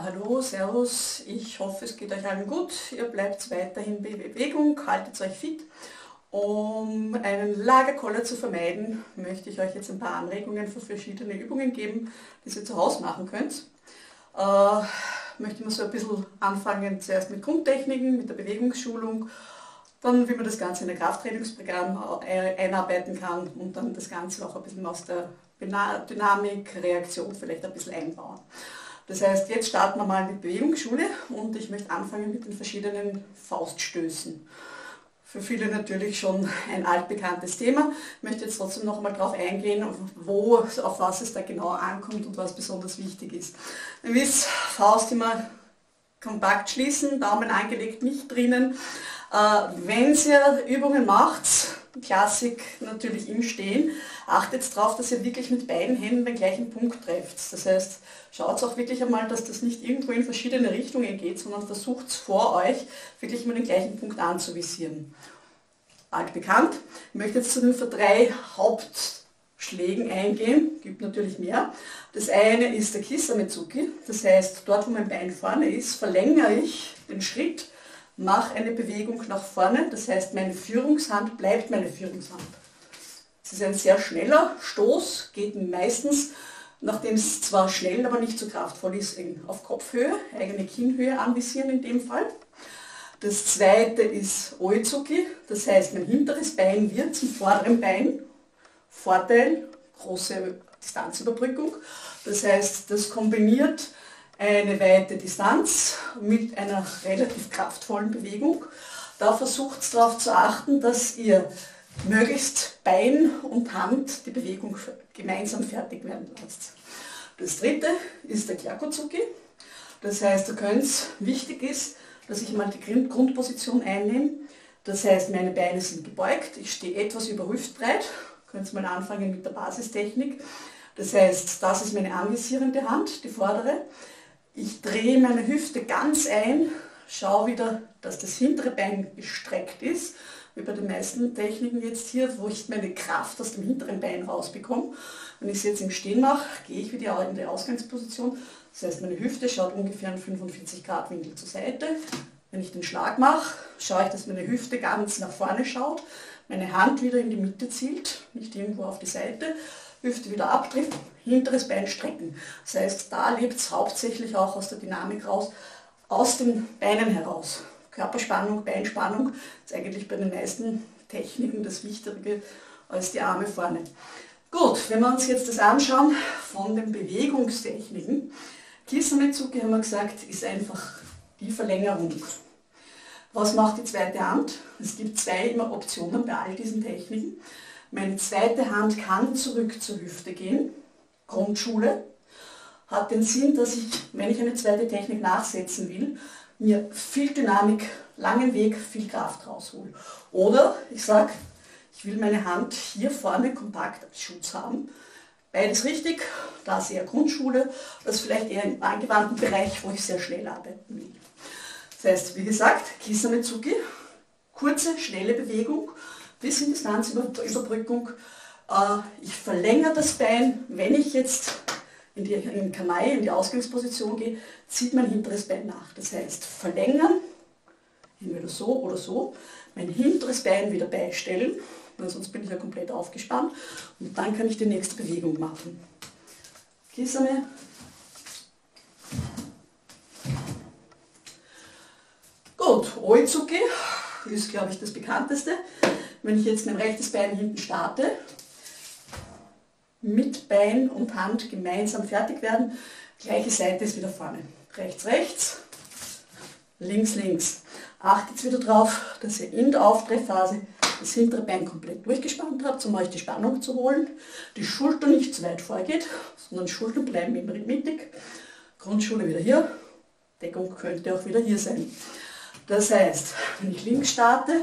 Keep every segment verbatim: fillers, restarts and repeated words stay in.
hallo, servus, ich hoffe es geht euch allen gut, ihr bleibt weiterhin in Bewegung, haltet euch fit. Um einen Lagerkoller zu vermeiden, möchte ich euch jetzt ein paar Anregungen für verschiedene Übungen geben, die ihr zu Hause machen könnt. Äh, möchte mal so ein bisschen anfangen, zuerst mit Grundtechniken, mit der Bewegungsschulung, dann wie man das Ganze in ein Krafttrainingsprogramm einarbeiten kann und dann das Ganze auch ein bisschen aus der Dynamik, Reaktion vielleicht ein bisschen einbauen. Das heißt, jetzt starten wir mal mit Bewegungsschule und ich möchte anfangen mit den verschiedenen Fauststößen. Für viele natürlich schon ein altbekanntes Thema. Ich möchte jetzt trotzdem noch einmal darauf eingehen, wo, auf was es da genau ankommt und was besonders wichtig ist. Ihr wisst, Faust immer kompakt schließen, Daumen angelegt, nicht drinnen. Äh, wenn ihr Übungen macht, Klassik natürlich im Stehen, achtet darauf, dass ihr wirklich mit beiden Händen den gleichen Punkt trefft. Das heißt, schaut auch wirklich einmal, dass das nicht irgendwo in verschiedene Richtungen geht, sondern versucht vor euch wirklich mal den gleichen Punkt anzuvisieren. Altbekannt. Ich möchte jetzt zu den drei Hauptschlägen eingehen, gibt natürlich mehr. Das eine ist der Kisametsuki, das heißt, dort wo mein Bein vorne ist, verlängere ich den Schritt, mache eine Bewegung nach vorne, das heißt, meine Führungshand bleibt meine Führungshand. Es ist ein sehr schneller Stoß, geht meistens, nachdem es zwar schnell, aber nicht so kraftvoll ist, auf Kopfhöhe, eigene Kinnhöhe anvisieren in dem Fall. Das zweite ist Oitsuki, das heißt, mein hinteres Bein wird zum vorderen Bein. Vorteil, große Distanzüberbrückung. Das heißt, das kombiniert eine weite Distanz mit einer relativ kraftvollen Bewegung. Da versucht es darauf zu achten, dass ihr möglichst Bein und Hand die Bewegung gemeinsam fertig werden lasst. Das dritte ist der Gyakotsuki. Das heißt, ihr könnt, wichtig ist, dass ich mal die Grundposition einnehme. Das heißt, meine Beine sind gebeugt, ich stehe etwas über hüftbreit. Könnt mal anfangen mit der Basistechnik. Das heißt, das ist meine anvisierende Hand, die vordere. Ich drehe meine Hüfte ganz ein, schaue wieder, dass das hintere Bein gestreckt ist, wie bei den meisten Techniken jetzt hier, wo ich meine Kraft aus dem hinteren Bein rausbekomme. Wenn ich es jetzt im Stehen mache, gehe ich wieder in die Ausgangsposition. Das heißt, meine Hüfte schaut ungefähr einen fünfundvierzig Grad Winkel zur Seite. Wenn ich den Schlag mache, schaue ich, dass meine Hüfte ganz nach vorne schaut, meine Hand wieder in die Mitte zielt, nicht irgendwo auf die Seite. Hüfte wieder abtrifft, hinteres Bein strecken. Das heißt, da lebt es hauptsächlich auch aus der Dynamik raus, aus den Beinen heraus. Körperspannung, Beinspannung ist eigentlich bei den meisten Techniken das Wichtigere als die Arme vorne. Gut, wenn wir uns jetzt das anschauen von den Bewegungstechniken. Kisametsuki, haben wir gesagt, ist einfach die Verlängerung. Was macht die zweite Hand? Es gibt zwei immer Optionen bei all diesen Techniken. Meine zweite Hand kann zurück zur Hüfte gehen. Grundschule hat den Sinn, dass ich, wenn ich eine zweite Technik nachsetzen will, mir viel Dynamik, langen Weg, viel Kraft raushole. Oder ich sage, ich will meine Hand hier vorne kompakt als Schutz haben. Beides richtig, da ist eher Grundschule, das ist vielleicht eher im angewandten Bereich, wo ich sehr schnell arbeiten will. Das heißt, wie gesagt, Kisametsuki, kurze, schnelle Bewegung, bisschen Distanzüberbrückung. Ich verlängere das Bein, wenn ich jetzt in die in Kamae, in die Ausgangsposition gehe, zieht mein hinteres Bein nach. Das heißt, verlängern, entweder so oder so, mein hinteres Bein wieder beistellen, weil sonst bin ich ja komplett aufgespannt und dann kann ich die nächste Bewegung machen. Kisame. Gut, Oitsuki ist, glaube ich, das bekannteste. Wenn ich jetzt mein rechtes Bein hinten starte, mit Bein und Hand gemeinsam fertig werden, gleiche Seite ist wieder vorne. Rechts, rechts, links, links. Achtet wieder darauf, dass ihr in der Aufdrehphase das hintere Bein komplett durchgespannt habt, um euch die Spannung zu holen. Die Schulter nicht zu weit vorgeht, sondern die Schultern bleiben immer mittig. Grundschule wieder hier, Deckung könnte auch wieder hier sein. Das heißt, wenn ich links starte,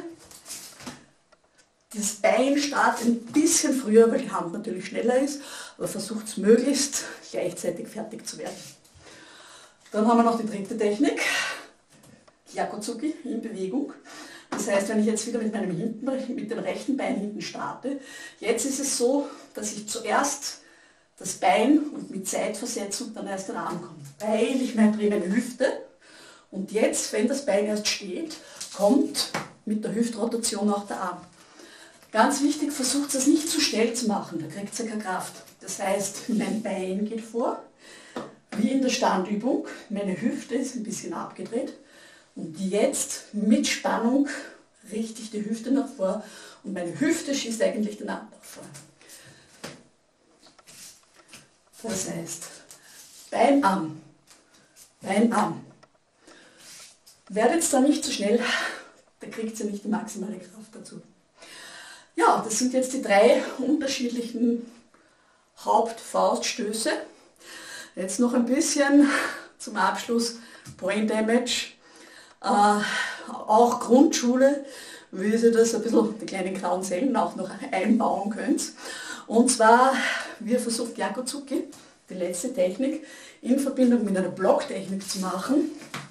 das Bein startet ein bisschen früher, weil die Hand natürlich schneller ist, aber versucht es möglichst gleichzeitig fertig zu werden. Dann haben wir noch die dritte Technik, Gyakotsuki in Bewegung. Das heißt, wenn ich jetzt wieder mit meinem hinten, mit dem rechten Bein hinten starte, jetzt ist es so, dass ich zuerst das Bein und mit Zeitversetzung dann erst der Arm kommt. Weil ich meine, drehe meine Hüfte und jetzt, wenn das Bein erst steht, kommt mit der Hüftrotation auch der Arm. Ganz wichtig, versucht es nicht zu schnell zu machen, da kriegt ihr keine Kraft. Das heißt, mein Bein geht vor, wie in der Standübung, meine Hüfte ist ein bisschen abgedreht und jetzt mit Spannung richte ich die Hüfte nach vor und meine Hüfte schießt eigentlich den Arm nach vor. Das heißt, Bein an, Bein an. Werdet da nicht zu schnell, da kriegt ihr nicht die maximale Kraft dazu. Ja, das sind jetzt die drei unterschiedlichen Hauptfauststöße. Jetzt noch ein bisschen zum Abschluss Brain Damage. Äh, auch Grundschule, wie ihr das ein bisschen, die kleinen grauen Zellen auch noch einbauen könnt. Und zwar, wir versuchen Gyakuzuki, die letzte Technik, in Verbindung mit einer Blocktechnik zu machen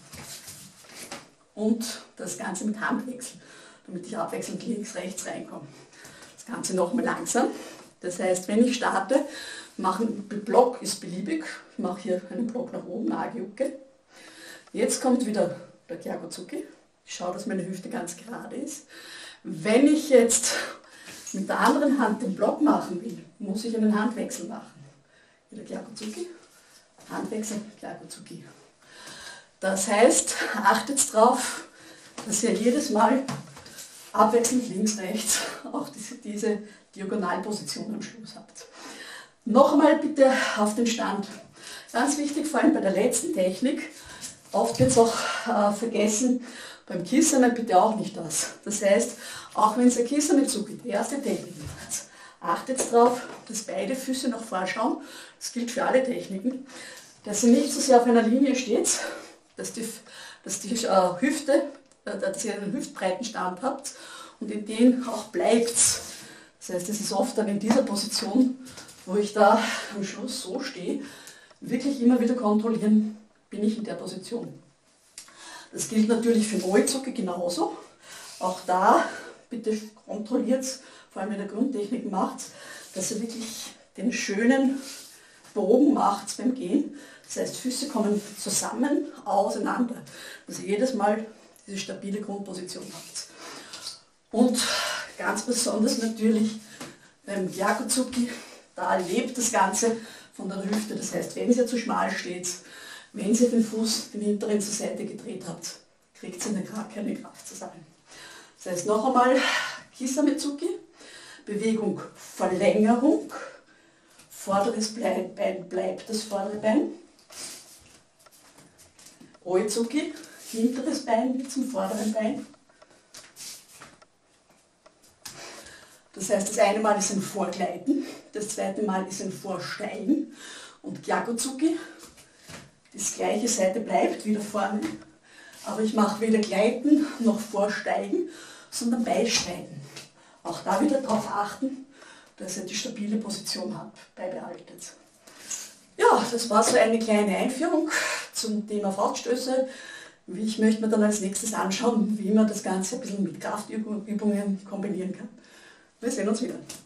und das Ganze mit Handwechsel, damit ich abwechselnd links, rechts reinkomme. Das Ganze nochmal langsam. Das heißt, wenn ich starte, machen, Block ist beliebig, ich mache hier einen Block nach oben, Age-Uke. Jetzt kommt wieder der Gyakuzuki. Ich schaue, dass meine Hüfte ganz gerade ist. Wenn ich jetzt mit der anderen Hand den Block machen will, muss ich einen Handwechsel machen. Wieder Gyakuzuki, Handwechsel, Gyakuzuki. Das heißt, achtet darauf, dass ihr jedes Mal abwechselnd links, rechts auch diese, diese Diagonalposition am Schluss habt. Noch einmal bitte auf den Stand. Ganz wichtig, vor allem bei der letzten Technik, oft wird es auch äh, vergessen, beim Kisame bitte auch nicht das. Das heißt, auch wenn es ein Kisame-Zuki, die erste Technik ist, achtet darauf, dass beide Füße nach vorschauen. Das gilt für alle Techniken. Dass ihr nicht so sehr auf einer Linie steht, dass die, dass die äh, Hüfte, äh, dass ihr einen hüftbreiten Stand habt und in dem auch bleibt. Das heißt, es ist oft dann in dieser Position, wo ich da am Schluss so stehe, wirklich immer wieder kontrollieren, bin ich in der Position. Das gilt natürlich für Moe-Zuki genauso. Auch da bitte kontrolliert, vor allem in der Grundtechnik macht, dass ihr wirklich den schönen Bogen macht beim Gehen. Das heißt, Füße kommen zusammen, auseinander. Dass ihr jedes Mal diese stabile Grundposition habt. Und ganz besonders natürlich beim Gyakuzuki, da lebt das Ganze von der Hüfte. Das heißt, wenn ihr zu schmal steht, wenn ihr den Fuß, den hinteren zur Seite gedreht habt, kriegt ihr gar keine Kraft zusammen. Das heißt, noch einmal Kisame-Zuki, Bewegung Verlängerung, vorderes Bein bleibt das vordere Bein, Oe-Zuki, hinteres Bein zum vorderen Bein. Das heißt, das eine Mal ist ein Vorgleiten, das zweite Mal ist ein Vorsteigen und Gyakuzuki, die gleiche Seite bleibt wieder vorne, aber ich mache weder Gleiten noch Vorsteigen, sondern Beisteigen. Auch da wieder darauf achten, dass ihr die stabile Position habt, beibehaltet. Ja, das war so eine kleine Einführung zum Thema Fauststöße. Ich möchte mir dann als nächstes anschauen, wie man das Ganze ein bisschen mit Kraftübungen kombinieren kann. Wir sehen uns wieder.